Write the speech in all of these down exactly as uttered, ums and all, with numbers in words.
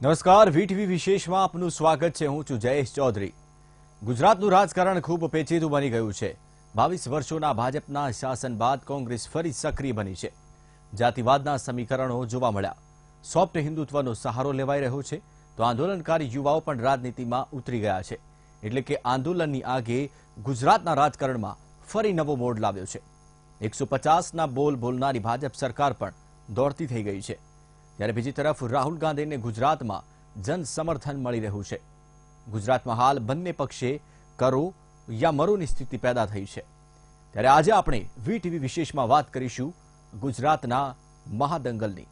નમસ્કાર, વીટીવી વિશેષમાં આપનું સ્વાગત છે। હું છું જયેશ ચૌધરી। ગુજરાતનું રાજકારણ ખૂબ પેચીદું બની ગયું છે। બાવીસ વર્ષોના ભાજપના શાસન બાદ કોંગ્રેસ ફરી સક્રિય બની છે। જાતિવાદના સમીકરણો જોવા મળ્યા। સોફ્ટ હિન્દુત્વનો સહારો લેવાઈ રહ્યો છે તો આંદોલનકારી યુવાઓ પણ રાજનીતિમાં ઉતરી ગયા છે। એટલે કે આંદોલનની આગે ગુજરાતના રાજકારણમાં ફરી નવો મોડ લાવ્યો છે। એકસો પચાસના બોલ બોલનારી ભાજપ સરકાર પણ દોડતી થઈ ગઈ છે। ત્યારે બીજી તરફ રાહુલ ગાંધીને ગુજરાતમાં જન સમર્થન મળી રહ્યું છે। ગુજરાતમાં હાલ બંને પક્ષે કરો યા મરોની સ્થિતિ પેદા થઈ છે। ત્યારે આજે આપણે વીટીવી વિશેષમાં વાત કરીશું ગુજરાતના મહાદંગલની।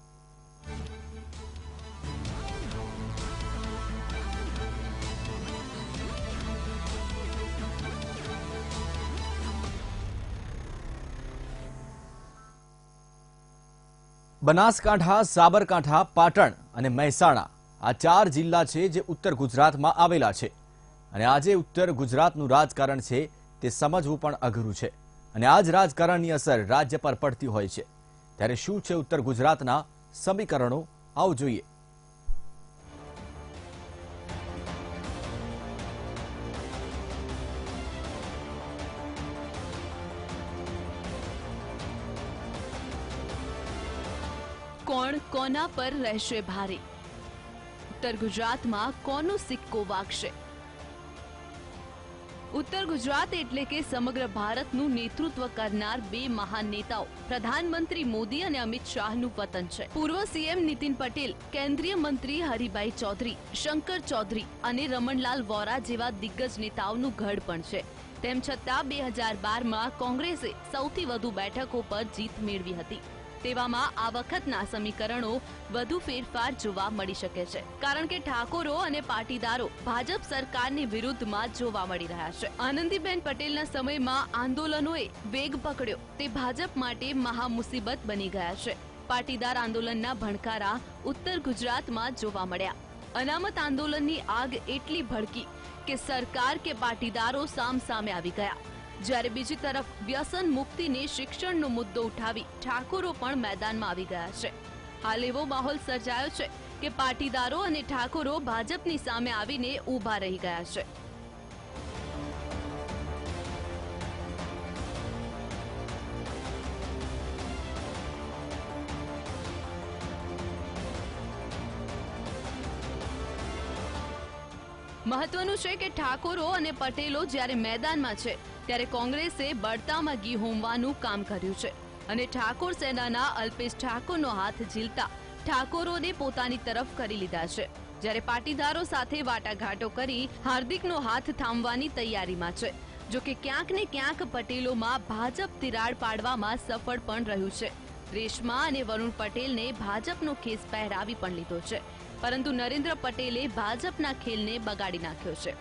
બનાસકાંઠા, સાબરકાંઠા, પાટણ અને મહેસાણા આ ચાર જિલ્લા છે જે ઉત્તર ગુજરાતમાં આવેલા છે અને આજે ઉત્તર ગુજરાતનું રાજકારણ છે તે સમજવું પણ અઘરું છે અને આ જ રાજકારણની અસર રાજ્ય પર પડતી હોય છે। ત્યારે શું છે ઉત્તર ગુજરાતના સમીકરણો, આવો જોઈએ। કોણ કોના પર રહેશે ભારે? ઉત્તર ગુજરાતમાં કોનો સિક્કો વાગશે? ઉત્તર ગુજરાત એટલે કે સમગ્ર ભારતનું નેતૃત્વ કરનાર બે મહાન નેતાઓ પ્રધાનમંત્રી મોદી અને અમિત શાહનું વતન છે। પૂર્વ સીએમ નીતિન પટેલ, કેન્દ્રીય મંત્રી હરિભાઈ ચૌધરી, શંકર ચૌધરી અને રમણલાલ વોરા જેવા દિગ્ગજ નેતાઓનું ગઢ પણ છે। તેમ છતાં બે હજાર બારમાં કોંગ્રેસે સૌથી વધુ બેઠકો પર જીત મેળવી હતી। તેવામાં આ વખતના સમીકરણો વધુ ફેરફાર જોવા મળી શકે છે, કારણ કે ઠાકોરો અને પાટીદારો ભાજપ સરકારની વિરુદ્ધમાં જોવા મળી રહ્યા છે। આનંદીબેન પટેલના સમયમાં આંદોલનોએ વેગ પકડ્યો તે ભાજપ માટે મહા મુસીબત બની ગયા છે। પાટીદાર આંદોલનના ભણકારા ઉત્તર ગુજરાતમાં જોવા મળ્યા। અનામત આંદોલનની આગ એટલી ભડકી કે સરકાર કે પાટીદારો સામસામે આવી ગયા। જ્યારે બીજી તરફ વ્યસન મુક્તિને શિક્ષણનો મુદ્દો ઉઠાવી ઠાકોરો પણ મેદાનમાં આવી ગયા છે। હાલ એવો માહોલ સર્જાયો છે કે પાટીદારો અને ઠાકોરો ભાજપની સામે આવીને ઊભા રહી ગયા છે। મહત્વનું છે કે ઠાકોરો અને પટેલો જ્યારે મેદાનમાં છે ત્યારે કોંગ્રેસે બળતામાં ઘી હોમવાનું કામ કર્યું છે અને ઠાકોર સેનાના અલ્પેશ ઠાકોરનો હાથ ઝીલતા ઠાકોરોને પોતાની તરફ કરી લીધા છે। જ્યારે પાટીદારો સાથે વાટાઘાટો કરી હાર્દિકનો હાથ થામવાની તૈયારીમાં છે। જો કે ક્યાંક ને ક્યાંક પટેલોમાં ભાજપ તિરાડ પાડવામાં સફળ પણ રહ્યું છે। રેશમા અને વરુણ પટેલને ભાજપનો ખેસ પહેરાવી પણ લીધો છે, પરંતુ નરેન્દ્ર પટેલે ભાજપના ખેલને બગાડી નાખ્યો છે।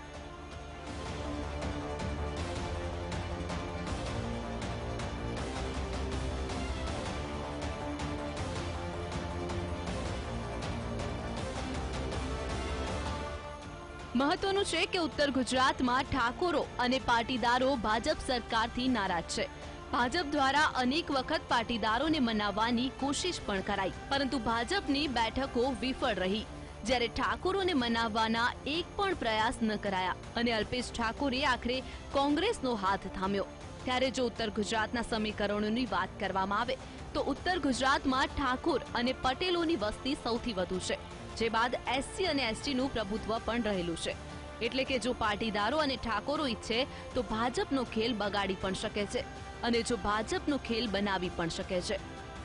મહત્વનું છે કે ઉત્તર ગુજરાતમાં ઠાકોરો અને પાટીદારો ભાજપ સરકારથી નારાજ છે। ભાજપ દ્વારા અનેક વખત પાટીદારોને મનાવવાની કોશિશ પણ કરાઈ, પરંતુ ભાજપની બેઠકો વિફળ રહી। જ્યારે ઠાકોરોને મનાવવાના એક પણ પ્રયાસ ન કરાયા અને અલ્પેશ ઠાકોરે આખરે કોંગ્રેસનો હાથ થામ્યો। ત્યારે જો ઉત્તર ગુજરાતના સમીકરણોની વાત કરવામાં આવે તો ઉત્તર ગુજરાતમાં ઠાકોર અને પટેલોની વસ્તી સૌથી વધુ છે, જે બાદ એસસી અને એસટીનું પ્રભુત્વ પણ રહેલું છે। એટલે કે જો પાટીદારો અને ઠાકોરો ઈચ્છે તો ભાજપનો ખેલ બગાડી પણ શકે છે અને જો ભાજપનો ખેલ બનાવી પણ શકે છે।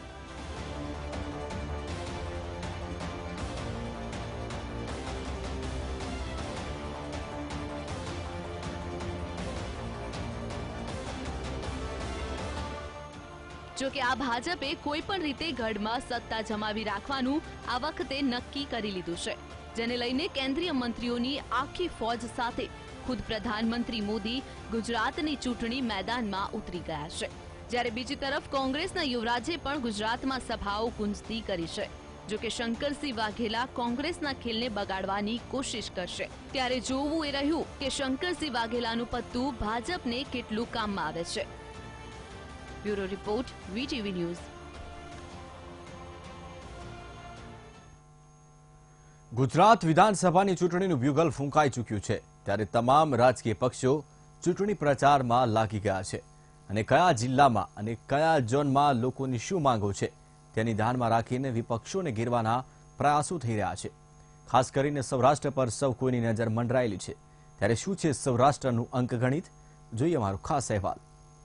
જો કે આ ભાજપે કોઈ પણ રીતે ગઢમાં સત્તા જમાવી રાખવાનું આ વખતે નક્કી કરી લીધું છે, જેને લઈને કેન્દ્રીય મંત્રીઓની આખી ફોજ સાથે ખુદ પ્રધાનમંત્રી મોદી ગુજરાતની ચૂંટણી મેદાનમાં ઉતરી ગયા છે। જ્યારે બીજી તરફ કોંગ્રેસના યુવરાજે પણ ગુજરાતમાં સભાઓ ગુંજતી કરી છે। જો કે શંકરસિંહ વાઘેલા કોંગ્રેસના ખેલને બગાડવાની કોશિશ કરશે। ત્યારે જોવું એ રહ્યું કે શંકરસિંહ વાઘેલાનું પત્તું ભાજપને કેટલું કામમાં આવે છે। Bureau report, VTV news. Gujarat વિધાનસભાની ચૂંટણીનું બ્યુગલ ફૂંકાઈ ચૂક્યું છે, ત્યારે તમામ રાજકીય પક્ષો ચૂંટણી પ્રચારમાં લાગી ગયા છે અને કયા જિલ્લામાં અને કયા ઝોનમાં લોકોની શું માંગો છે તેની ધ્યાનમાં રાખીને વિપક્ષોને ઘેરવાના પ્રયાસો થઈ રહ્યા છે. ખાસ કરીને સૌરાષ્ટ્ર પર સૌ કોઈની નજર મંડરાયેલી છે. ત્યારે શું છે સૌરાષ્ટ્રનું અંકગણિત? જોઈએ અમારો ખાસ અહેવાલ.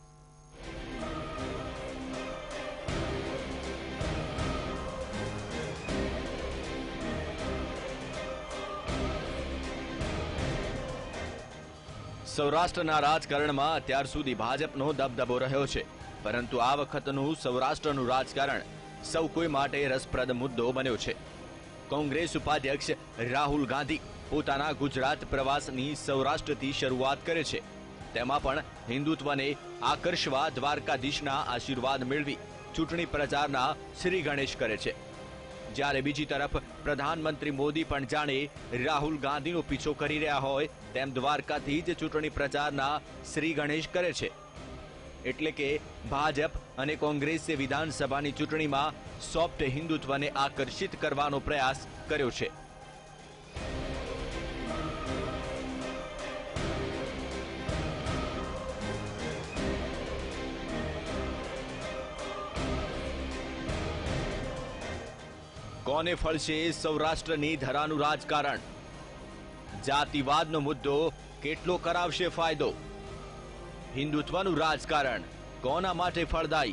સૌરાષ્ટ્રના રાજકારણમાં અત્યાર સુધી ભાજપનો દબદબો રહ્યો છે, પરંતુ આ વખતનું સૌરાષ્ટ્રનું રાજકારણ સૌ કોઈ માટે રસપ્રદ મુદ્દો બન્યો છે. કોંગ્રેસ ઉપાધ્યક્ષ રાહુલ ગાંધી પોતાના ગુજરાત પ્રવાસની સૌરાષ્ટ્રથી શરૂઆત કરે છે. તેમાં પણ હિન્દુત્વને આકર્ષવા દ્વારકાધીશના આશીર્વાદ મેળવી ચૂંટણી પ્રચારના શ્રી ગણેશ કરે છે. જ્યારે બીજી તરફ પ્રધાનમંત્રી મોદી પણ જાણે રાહુલ ગાંધીનો પીછો કરી રહ્યા હોય તેમ દ્વારકાથી જ ચૂંટણી પ્રચારના શ્રી ગણેશ કરે છે. એટલે કે ભાજપ અને કોંગ્રેસે વિધાનસભાની ચૂંટણીમાં સોફ્ટ હિન્દુત્વને આકર્ષિત કરવાનો પ્રયાસ કર્યો છે. કોને ફળશે સૌરાષ્ટ્રની ધરાનું રાજકારણ? જાતિવાદનો મુદ્દો કેટલો કરાવશે ફાયદો? હિન્દુત્વનું રાજકારણ કોના માટે ફળદાયી?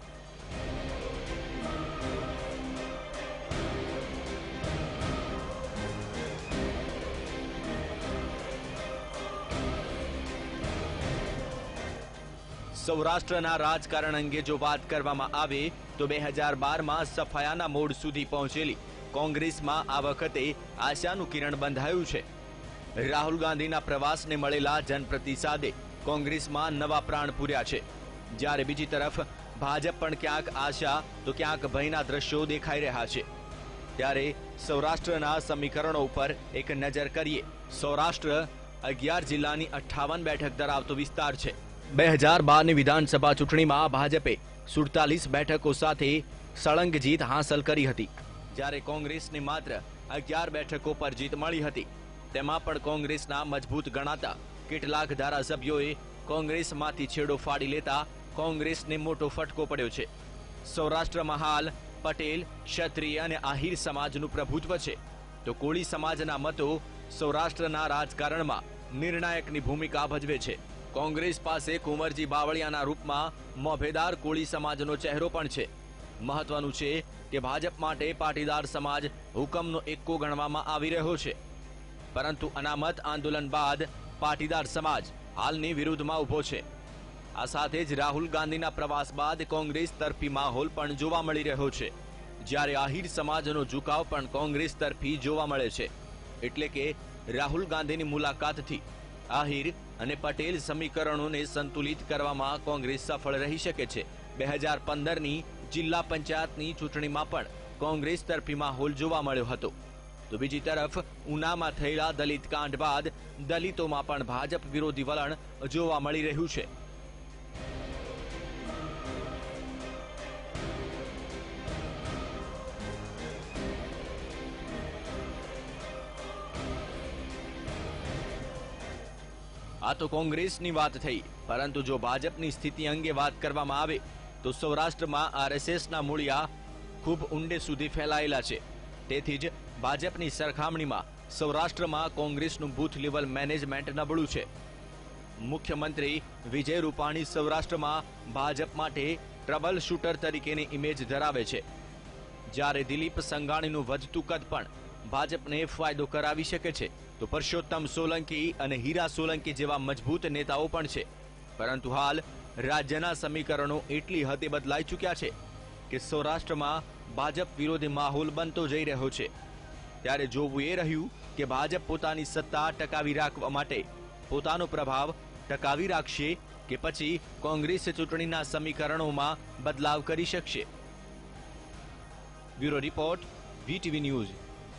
સૌરાષ્ટ્રના રાજકારણ અંગે જો વાત કરવામાં આવે તો બે હજાર બારમાં સફાયાના મોડ સુધી પહોંચેલી કોંગ્રેસમાં આ વખતે આશાનું કિરણ બંધાયું છે. રાહુલ ગાંધીના પ્રવાસને મળેલા જનપ્રતિસાદે કોંગ્રેસમાં નવા પ્રાણ પૂર્યા છે. જ્યારે બીજી તરફ ભાજપ પણ ક્યાંક આશા તો ક્યાંક ભયના દ્રશ્યો દેખાઈ રહ્યા છે. ત્યારે સૌરાષ્ટ્રના સમીકરણો ઉપર એક નજર કરીએ. સૌરાષ્ટ્ર અગિયાર જિલ્લાની અઠ્ઠાવન બેઠક ધરાવતો વિસ્તાર છે. બે હજાર બારની વિધાનસભા ચૂંટણીમાં ભાજપે સુડતાલીસ બેઠકો સાથે સળંગ જીત હાંસલ કરી હતી, જ્યારે કોંગ્રેસને માત્ર અગિયાર બેઠકો પર જીત મળી હતી. તેમાં પણ કોંગ્રેસના મજબૂત ગણાતા કેટલાક ધારાસભ્યોએ કોંગ્રેસમાંથી છેડો ફાડી લેતા કોંગ્રેસને મોટો ફટકો પડ્યો છે. સૌરાષ્ટ્રમાં હાલ પટેલ, ક્ષત્રિય અને આહિર સમાજનું પ્રભુત્વ છે, તો કોળી સમાજના મતો સૌરાષ્ટ્રના રાજકારણમાં નિર્ણાયકની ભૂમિકા ભજવે છે. કોંગ્રેસ પાસે કુંવરજી બાવળિયાના રૂપમાં મોભેદાર કોળી સમાજનો ચહેરો પણ છે. મહત્વનું છે કે ભાજપ માટે પાટીદાર સમાજ હુકમનો એક્કો ગણવામાં આવી રહ્યો છે, પરંતુ અનામત આંદોલન બાદ પાટીદાર સમાજ હાલની વિરુદ્ધમાં ઊભો છે. આ સાથે જ રાહુલ ગાંધીના પ્રવાસ બાદ કોંગ્રેસ તરફી માહોલ પણ જોવા મળી રહ્યો છે, જ્યારે આહિર સમાજનો ઝુકાવ પણ કોંગ્રેસ તરફી જોવા મળે છે. એટલે કે રાહુલ ગાંધીની મુલાકાતથી આહિર અને પટેલ સમીકરણોને સંતુલિત કરવામાં કોંગ્રેસ સફળ રહી શકે છે. બે હજાર પંદરની જિલ્લા પંચાયતની ચૂંટણીમાં પણ કોંગ્રેસ તરફી માહોલ જોવા મળ્યો હતો. તો બીજી તરફ ઉનામાં થયેલા દલિત કાંડ બાદ દલિતોમાં પણ ભાજપ વિરોધી વલણ જોવા મળી રહ્યું છે. આ તો કોંગ્રેસની વાત થઈ, પરંતુ જો ભાજપની સ્થિતિ અંગે વાત કરવામાં આવે તો સૌરાષ્ટ્રમાં આરએસએસના મૂળિયા ખૂબ ઊંડે સુધી ફેલાયેલા છે. તેથી જ ભાજપની સરખામણીમાં સૌરાષ્ટ્રમાં કોંગ્રેસનું બૂથ લેવલ મેનેજમેન્ટ નબળું છે. મુખ્યમંત્રી વિજય રૂપાણી સૌરાષ્ટ્રમાં ભાજપ માટે ટ્રબલ શૂટર તરીકેની ઇમેજ ધરાવે છે, જ્યારે દિલીપ સંઘાણીનું વધતું કદ પણ ભાજપને ફાયદો કરાવી શકે છે. તો પરસોત્તમ સોલંકી અને હીરા સોલંકી જેવા મજબૂત નેતાઓ પણ છે, પરંતુ હાલ રાજ્યના સમીકરણો એટલી હદે બદલાઈ ચૂક્યા છે કે સૌરાષ્ટ્રમાં ભાજપ વિરોધી માહોલ બનતો જઈ રહ્યો છે. ત્યારે જોવું એ રહ્યું કે ભાજપ પોતાની સત્તા ટકાવી રાખવા માટે પોતાનો પ્રભાવ ટકાવી રાખશે કે પછી કોંગ્રેસ ચૂંટણીના સમીકરણોમાં બદલાવ કરી શકશે. Bureau report, VTV news.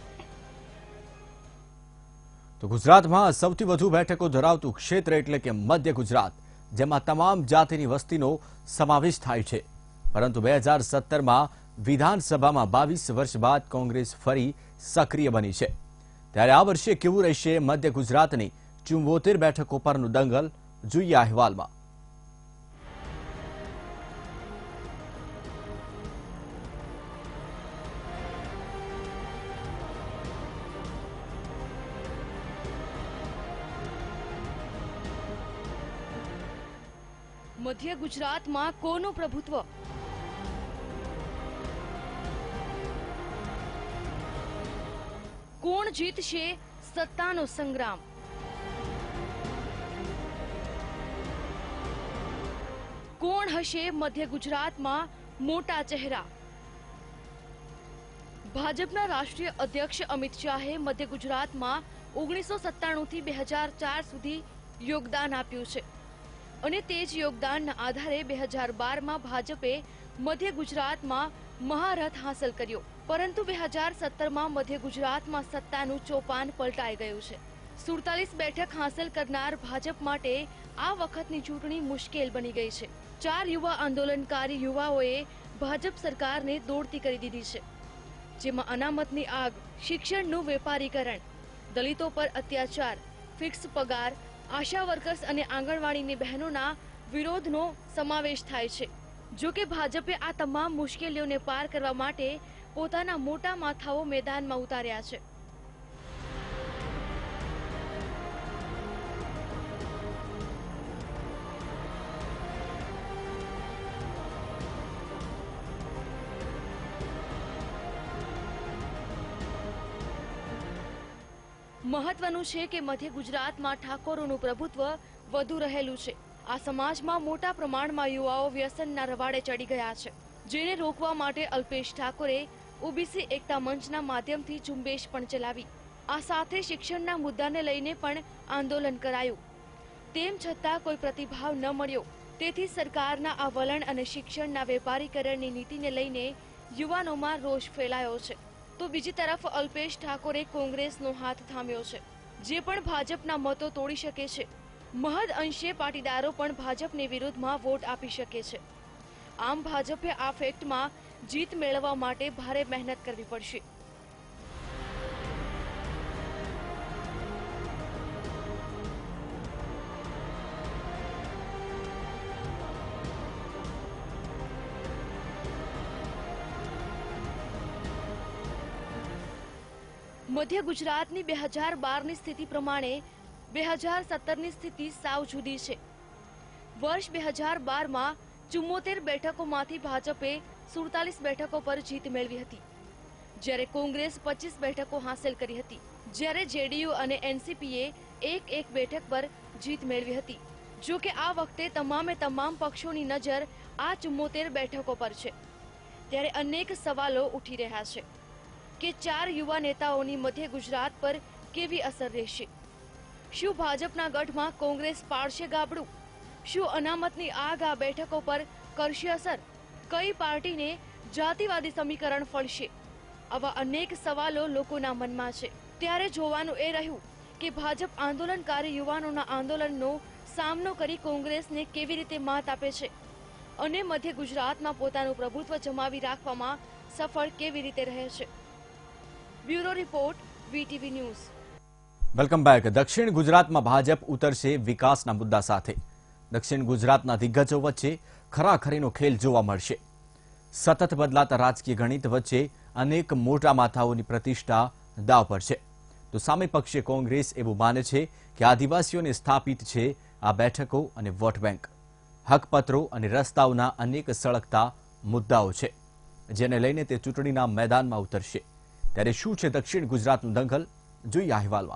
તો ગુજરાતમાં સૌથી વધુ બેઠકો ધરાવતું ક્ષેત્ર એટલે કે મધ્ય ગુજરાત, જેમાં તમામ જાતિની વસ્તીનો સમાવેશ થાય છે. પરંતુ બે હજાર સત્તરમાં વિધાનસભામાં બાવીસ વર્ષ બાદ કોંગ્રેસ ફરી સક્રિય બની છે. ત્યારે આ વર્ષે કેવું રહેશે મધ્ય ગુજરાતની ચુંવોતેર બેઠકો પરનું દંગલ, જોઈએ આ અહેવાલમાં. મધ્ય ગુજરાતમાં કોનું પ્રભુત્વ? કોણ જીતશે સત્તાનો સંગ્રામ? કોણ હશે મધ્ય ગુજરાતમાં મોટા ચહેરા? ભાજપના રાષ્ટ્રીય અધ્યક્ષ અમિત શાહે મધ્ય ગુજરાતમાં ઓગણીસો સત્તાણું થી બે હજાર ચાર સુધી યોગદાન આપ્યું છે અને તે જ યોગદાનના આધારે બે હજાર બારમાં ભાજપે મધ્ય ગુજરાતમાં મહારથ હાંસલ કર્યો. પરંતુ બે હજાર સત્તરમાં મધ્ય ગુજરાતમાં સત્તાનું ચોપાન પલટાઈ ગયું છે. સુડતાલીસ બેઠક હાંસલ કરનાર ભાજપ માટે આ વખતની ચૂંટણી મુશ્કેલ બની ગઈ છે. ચાર યુવા આંદોલનકારી યુવાઓએ ભાજપ સરકારને દોડતી કરી દીધી છે, જેમાં અનામતની આગ, શિક્ષણનું વેપારીકરણ, દલિતો પર અત્યાચાર, ફિક્સ પગાર, આશા વર્કર્સ અને આંગણવાડીની બહેનોના વિરોધનો સમાવેશ થાય છે. જો કે ભાજપે આ તમામ મુશ્કેલીઓને પાર કરવા માટે પોતાના મોટા માથાઓ મેદાનમાં ઉતાર્યા છે. મહત્વનું છે કે મધ્ય ગુજરાતમાં ઠાકોરોનું પ્રભુત્વ વધુ રહેલું છે. આ સમાજમાં મોટા પ્રમાણમાં યુવાઓ વ્યસનના રવાડે ચડી ગયા છે, જેને રોકવા માટે અલ્પેશ ઠાકોરે ઓબીસી એકતા મંચના માધ્યમથી ઝુંબેશ પણ ચલાવી. આ સાથે શિક્ષણના મુદ્દાને લઈને પણ આંદોલન કરાયું. તેમ છતાં કોઈ પ્રતિભાવ ન મળ્યો. તેથી સરકારના આ વલણ અને શિક્ષણના વેપારીકરણની નીતિને લઈને યુવાનોમાં રોષ ફેલાયો છે. તો બીજી તરફ અલ્પેશ ઠાકોરે કોંગ્રેસનો હાથ થામ્યો છે, જે પણ ભાજપના મતો તોડી શકે છે. મહદ અંશે પાટીદારો પણ ભાજપની વિરુદ્ધમાં વોટ આપી શકે છે. આમ ભાજપે આ ફેક્ટમાં જીત મેળવવા માટે ભારે મહેનત કરવી પડશે. મધ્ય ગુજરાતની બે હજાર બારની સ્થિતિ પ્રમાણે બે હજાર સત્તરની સ્થિતિ સાવ જુદી છે. વર્ષ બે હજાર બારમાં ચુમ્મોતેર બેઠકોમાંથી ભાજપે સુડતાલીસ બેઠકો પર જીત મેળવી હતી, જ્યારે કોંગ્રેસ પચીસ બેઠકો હાંસલ કરી હતી, જ્યારે જેડીયુ અને એનસીપીએ એક એક બેઠક પર જીત મેળવી હતી. જો કે આ વખતે તમામે તમામ પક્ષોની નજર આ ચુમ્મોતેર બેઠકો પર છે. ત્યારે અનેક સવાલો ઉઠી રહ્યા છે કે ચાર યુવા નેતાઓની મધ્ય ગુજરાત પર કેવી અસર રહેશે. શું ભાજપના ગઢમાં કોંગ્રેસ પાડશે ગાબડું? શું અનામતની આગ આ બેઠકો પર કરશે અસર? કઈ પાર્ટીને જાતિવાદી સમીકરણ ફળશે? આવા અનેક સવાલો લોકોના મનમાં છે. ત્યારે જોવાનું એ રહ્યું કે ભાજપ આંદોલનકારી યુવાનોના આંદોલનનો સામનો કરી કોંગ્રેસને કેવી રીતે માત આપે છે અને મધ્ય ગુજરાતમાં પોતાનું પ્રભુત્વ જમાવી રાખવામાં સફળ કેવી રીતે રહે છે. Bureau report, VTV news. Welcome back. દક્ષિણ ગુજરાતમાં ભાજપ ઉતરશે વિકાસના મુદ્દા સાથે. દક્ષિણ ગુજરાતના દિગ્ગજો વચ્ચે ખરાખરીનો ખેલ જોવા મળશે. સતત બદલાતા રાજકીય ગણિત વચ્ચે અનેક મોટા માથાઓની પ્રતિષ્ઠા દાવ પર છે. તો સામે પક્ષે કોંગ્રેસ એવું માને છે કે આદિવાસીઓને સ્થાપિત છે આ બેઠકો અને વોટ બેંક. હકપત્રો અને રસ્તાઓના અનેક સળગતા મુદ્દાઓ છે, જેને લઈને તે ચૂંટણીના મેદાનમાં ઉતરશે. ત્યારે શું છે દક્ષિણ ગુજરાતનું દંગલ, જોઈએ આ અહેવાલમાં.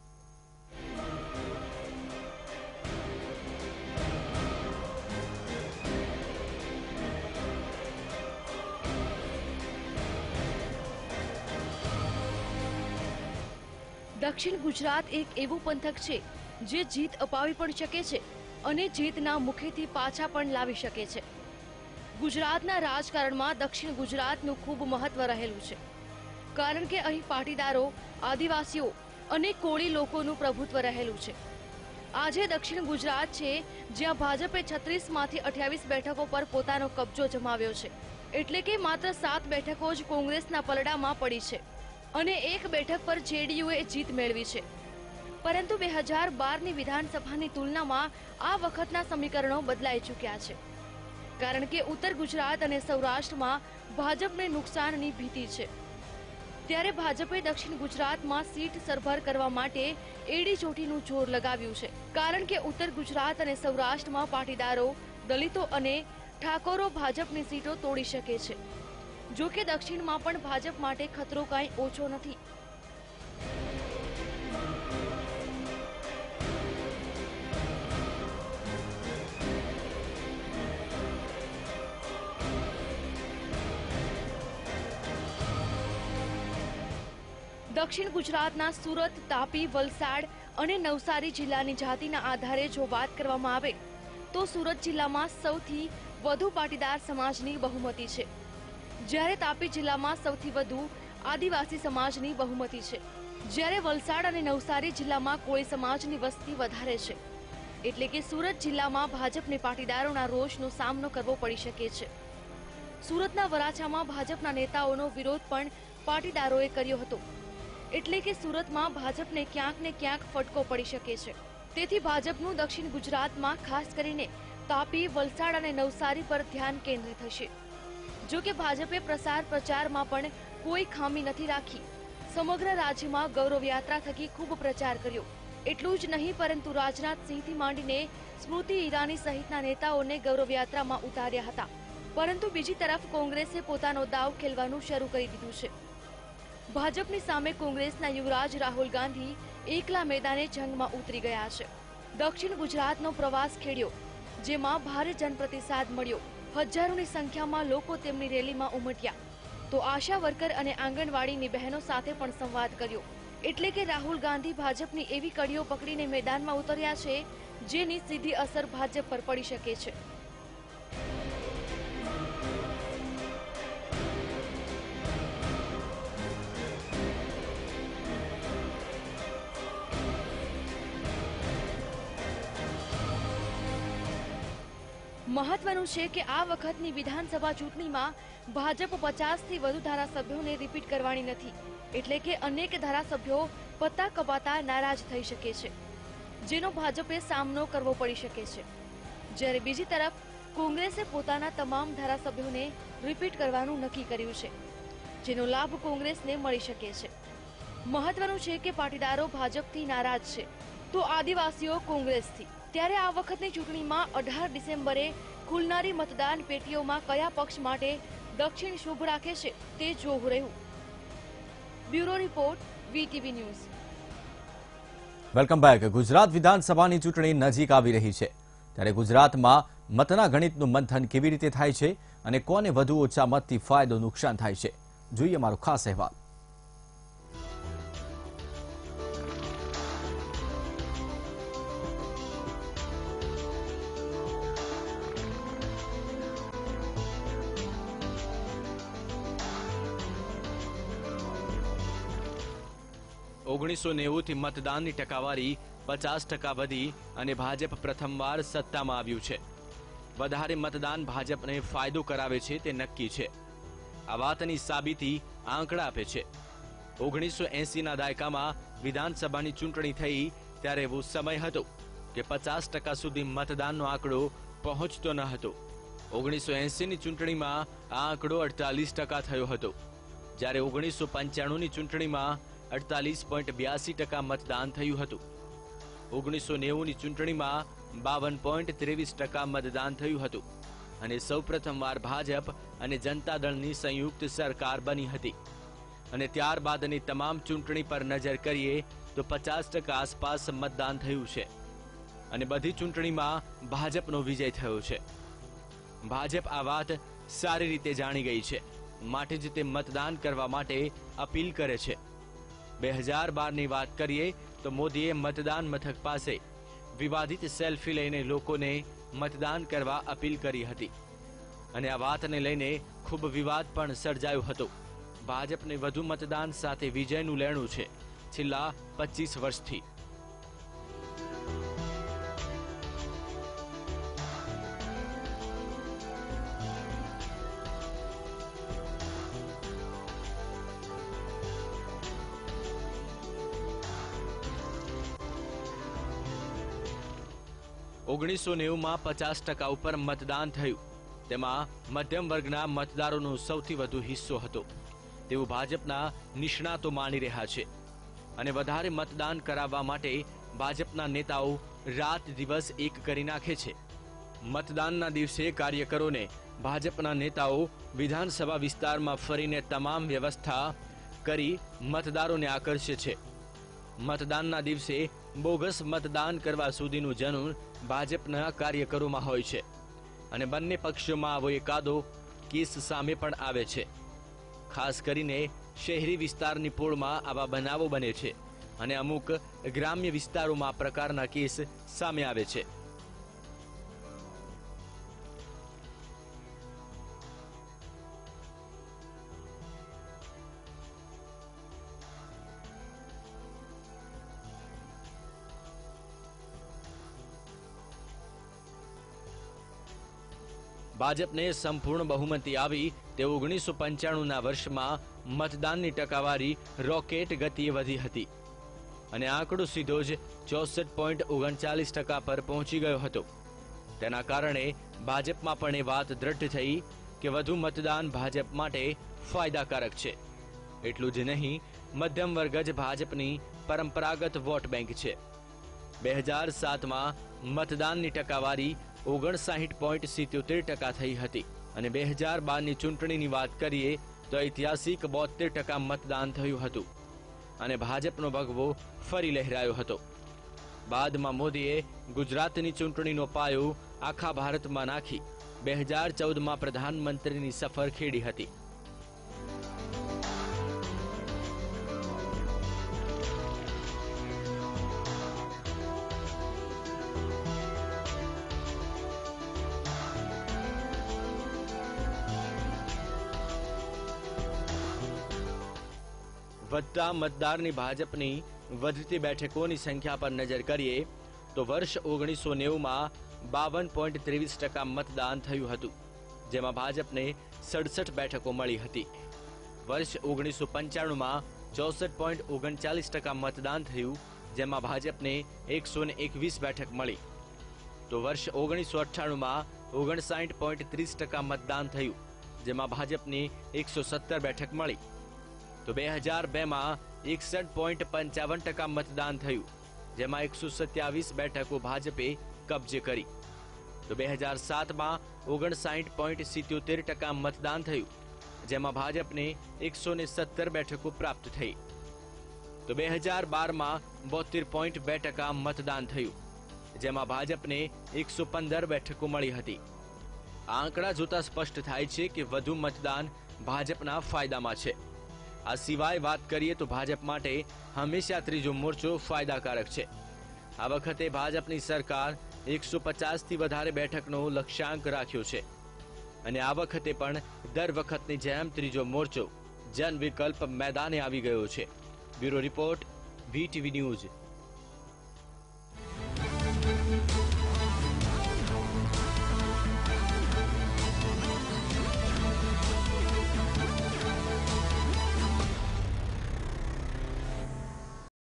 દક્ષિણ ગુજરાત એક એવું પંથક છે જે જીત અપાવી પણ શકે છે અને જીતના મુખેથી પાછા પણ લાવી શકે છે. ગુજરાતના રાજકારણમાં દક્ષિણ ગુજરાતનું ખૂબ મહત્વ રહેલું છે, કારણ કે અહીં પાટીદારો, આદિવાસીઓ અને કોળી લોકોનું પ્રભુત્વ રહેલું છે. આજે દક્ષિણ ગુજરાત છે જ્યાં ભાજપે છત્રીસ માંથી અઠ્યાવીસ બેઠકો પર પોતાનો કબજો જમાવ્યો છે, એટલે કે માત્ર સાત બેઠકો જ કોંગ્રેસના પલડામાં પડી છે. અને એક બેઠક પર જેડીયુએ જીત મેળવી છે. પરંતુ બે હજાર બારની વિધાનસભાની તુલનામાં આ વખતના સમીકરણો બદલાઈ ચૂક્યા છે, કારણ કે ઉત્તર ગુજરાત અને સૌરાષ્ટ્રમાં ભાજપને નુકસાનની ભીતિ છે. ત્યારે ભાજપે દક્ષિણ ગુજરાતમાં સીટ સરભર કરવા માટે એડી ચોટીનું જોર લગાવ્યું છે, કારણ કે ઉત્તર ગુજરાત અને સૌરાષ્ટ્રમાં પાટીદારો, દલિતો અને ઠાકોરો ભાજપની સીટો તોડી શકે છે. જો કે દક્ષિણમાં પણ ભાજપ માટે ખતરો કાંઈ ઓછો નથી. દક્ષિણ ગુજરાતના સુરત, તાપી, વલસાડ અને નવસારી જિલ્લાની જાતિના આધારે જો વાત કરવામાં આવે તો સુરત જિલ્લામાં સૌથી વધુ પાટીદાર સમાજની બહુમતી છે, જ્યારે તાપી જિલ્લામાં સૌથી વધુ આદિવાસી સમાજની બહુમતી છે, જ્યારે વલસાડ અને નવસારી જિલ્લામાં કોળી સમાજની વસ્તી વધારે છે. એટલે કે સુરત જિલ્લામાં ભાજપને પાટીદારોના રોષનો સામનો કરવો પડી શકે છે. સુરતના વરાછામાં ભાજપના નેતાઓનો વિરોધ પણ પાટીદારોએ કર્યો હતો. એટલે કે સુરતમાં ભાજપને ક્યાંક ને ક્યાંક ફટકો પડી શકે છે. તેથી ભાજપનું દક્ષિણ ગુજરાતમાં ખાસ કરીને તાપી, વલસાડ અને નવસારી પર ધ્યાન કેન્દ્રિત થશે. જો કે ભાજપે પ્રસાર પ્રચારમાં પણ કોઈ ખામી નથી રાખી. સમગ્ર રાજ્યમાં ગૌરવ યાત્રા થકી ખૂબ પ્રચાર કર્યો. એટલું જ નહીં, પરંતુ રાજનાથસિંહથી માંડીને સ્મૃતિ ઈરાની સહિતના નેતાઓને ગૌરવ યાત્રામાં ઉતાર્યા હતા. પરંતુ બીજી તરફ કોંગ્રેસે પોતાનો દાવ ખેલવાનું શરૂ કરી દીધું છે. ભાજપની સામે કોંગ્રેસના યુવરાજ રાહુલ ગાંધી એકલા મેદાને જંગમાં ઉતરી ગયા છે. દક્ષિણ ગુજરાતનો પ્રવાસ ખેડ્યો, જેમાં ભારે જનપ્રતિસાદ મળ્યો. હજારોની સંખ્યામાં લોકો તેમની રેલીમાં ઉમટ્યા. તો આશા વર્કર અને આંગણવાડીની બહેનો સાથે પણ સંવાદ કર્યો. એટલે કે રાહુલ ગાંધી ભાજપની એવી કડીઓ પકડીને મેદાનમાં ઉતર્યા છે, જેની સીધી અસર ભાજપ પર પડી શકે છે. મહત્વનું છે કે આ વખતની વિધાનસભા ચૂંટણીમાં ભાજપ પચાસથી વધુ ધારાસભ્યોને રિપીટ કરવાની નથી. એટલે કે અનેક ધારાસભ્યો પત્તા કપાતા નારાજ થઈ શકે છે, જેનો ભાજપે સામનો કરવો પડી શકે છે. જ્યારે બીજી તરફ કોંગ્રેસે પોતાના તમામ ધારાસભ્યોને રિપીટ કરવાનું નક્કી કર્યું છે, જેનો લાભ કોંગ્રેસને મળી શકે છે. મહત્વનું છે કે પાટીદારો ભાજપથી નારાજ છે, તો આદિવાસીઓ કોંગ્રેસથી. ત્યારે આ વખતની ચૂંટણીમાં અઢાર ડિસેમ્બરે ખુલનારી મતદાન પેટીઓમાં કયા પક્ષ માટે દક્ષિણ શુભ રાખે છે તે જોવું રહ્યું. Bureau report, VTV news. Welcome back. Gujarat વિધાનસભાની ચૂંટણી નજીક આવી રહી છે, ત્યારે ગુજરાતમાં મતના ગણિતનું મંથન કેવી રીતે થાય છે અને કોને વધુ ઓછા મતથી ફાયદો નુકસાન થાય છે, જોઈએ મારો ખાસ અહેવાલ. ઓગણીસો નેવું થી મતદાનની ટકાવારી પચાસ ટકા વધી અને ભાજપ પ્રથમવાર સત્તામાં આવ્યું છે. વધારે મતદાન ભાજપને ફાયદો કરાવે છે તે નક્કી છે. આ વાતની સાબિતી આંકડા આપે છે. ઓગણીસો એસી ના દાયકામાં વિધાનસભાની ચૂંટણી થઈ ત્યારે એવો સમય હતો કે પચાસ ટકા સુધી મતદાનનો આંકડો પહોંચતો ન હતો. ઓગણીસો એસી ની ચૂંટણીમાં આ આંકડો અડતાલીસ ટકા થયો હતો, જ્યારે ઓગણીસો પંચાણું ની ચૂંટણીમાં અડતાલીસ પોઈન્ટ બ્યાસી ટકા મતદાન થયું હતું. ઓગણીસો નેવું ની ચૂંટણીમાં બાવન પોઈન્ટ ત્રેવીસ ટકા મતદાન થયું હતું અને સૌ પ્રથમવાર ભાજપ અને જનતા દળની સંયુક્ત સરકાર બની હતી. અને ત્યારબાદની તમામ ચૂંટણી પર નજર કરીએ તો પચાસ ટકા આસપાસ મતદાન થયું છે અને બધી ચૂંટણીમાં ભાજપનો વિજય થયો છે. ભાજપ આ વાત સારી રીતે જાણી ગઈ છે, માટે જ તે મતદાન કરવા માટે અપીલ કરે છે. બે હજાર બારની વાત કરીએ તો મોદીએ મતદાન મથક પાસે વિવાદિત સેલ્ફી લઈને લોકોને મતદાન કરવા અપીલ કરી હતી અને આ વાતને લઈને ખૂબ વિવાદ પણ સર્જાયો હતો. ભાજપને વધુ મતદાન સાથે વિજયનું લેણું છે છેલ્લા પચીસ વર્ષથી. ઓગણીસો નેવુંમાં પચાસ ટકા ઉપર મતદાન થયું, તેમાં મધ્યમ વર્ગના મતદારોનો સૌથી વધુ હિસ્સો હતો તેવું ભાજપના નિષ્ણાતો માની રહ્યા છે. અને વધારે મતદાન કરાવવા માટે ભાજપના નેતાઓ રાત દિવસ એક કરી નાખે છે. મતદાનના દિવસે કાર્યકરોને ભાજપના નેતાઓ વિધાનસભા વિસ્તારમાં ફરીને તમામ વ્યવસ્થા કરી મતદારોને આકર્ષે છે. મતદાનના દિવસે બોગસ મતદાન કરવા સુધીનું જનૂન ભાજપના કાર્યકરોમાં હોય છે અને બંને પક્ષોમાં આવો એકાદો કેસ સામે પણ આવે છે. ખાસ કરીને શહેરી વિસ્તારની પોળમાં આવા બનાવો બને છે અને અમુક ગ્રામ્ય વિસ્તારોમાં આ પ્રકારના કેસ સામે આવે છે. ભાજપને સંપૂર્ણ બહુમતી આવી તે ઓગણીસો પંચાણુંના વર્ષમાં મતદાનની ટકાવારી રોકેટ ગતિએ વધી હતી અને આંકડો સીધો જ ચોસઠ પોઈન્ટ ઓગણચાલીસ ટકા પર પહોંચી ગયો હતો. તેના કારણે ભાજપમાં પણ એ વાત દ્રઢ થઈ કે વધુ મતદાન ભાજપ માટે ફાયદાકારક છે. એટલું જ નહીં, મધ્યમ વર્ગ જ ભાજપની પરંપરાગત વોટ બેંક છે. બે હજાર સાતમાં મતદાનની ટકાવારી ઓગણસાઠ પોઈન્ટ સિત્યોતેર ટકા થઈ હતી અને બે હજાર બારની ચૂંટણીની વાત કરીએ તો ઐતિહાસિક બોતેર ટકા મતદાન થયું હતું અને ભાજપનો ભગવો ફરી લહેરાયો હતો. બાદમાં મોદીએ ગુજરાતની ચૂંટણીનો પાયો આખા ભારતમાં નાખી બે હજાર ચૌદમાં પ્રધાનમંત્રીની સફર ખેડી હતી. વધતા મતદારની ભાજપની વધતી બેઠકોની સંખ્યા પર નજર કરીએ તો વર્ષ ઓગણીસો નેવુંમાં બાવન પોઈન્ટ ત્રેવીસ ટકા મતદાન થયું હતું, જેમાં ભાજપને સડસઠ બેઠકો મળી હતી. વર્ષ ઓગણીસો પંચાણુંમાં ચોસઠ પોઈન્ટ ઓગણચાલીસ ટકા મતદાન થયું, જેમાં ભાજપને એકસો ને એકવીસ બેઠક મળી. તો વર્ષ ઓગણીસો અઠ્ઠાણુંમાં ઓગણસાઠ પોઈન્ટ ત્રીસ ટકા મતદાન થયું, જેમાં ભાજપને એકસો સત્તર બેઠક મળી. તો બે હજાર બેમાં એકસઠ પોઈન્ટ પંચાવન ટકા મતદાન થયું, જેમાં એકસો સત્યાવીસ બેઠકો ભાજપે કબજે કરી. તો બે હજાર સાતમાં ઓગણસાઠ પોઈન્ટ સિત્યોતેર ટકા મતદાન થયું, જેમાં ભાજપને એકસો ને સત્તર બેઠકો પ્રાપ્ત થઈ. તો બે હજાર બારમાં બોતેર પોઈન્ટ બે ટકા મતદાન થયું, જેમાં ભાજપને એકસો પંદર બેઠકો મળી હતી. આ આંકડા જોતા સ્પષ્ટ થાય છે કે વધુ મતદાન ભાજપના ફાયદામાં છે. આ સિવાય વાત કરીએ તો ભાજપ માટે હંમેશા ત્રીજો મોરચો ફાયદાકારક છે. આ વખતે ભાજપની સરકાર એકસો પચાસથી વધારે બેઠકનો લક્ષ્યાંક રાખ્યો છે અને આ વખતે પણ દર વખતની જેમ ત્રીજો મોરચો જન વિકલ્પ મેદાને આવી ગયો છે. Bureau report, VTV news.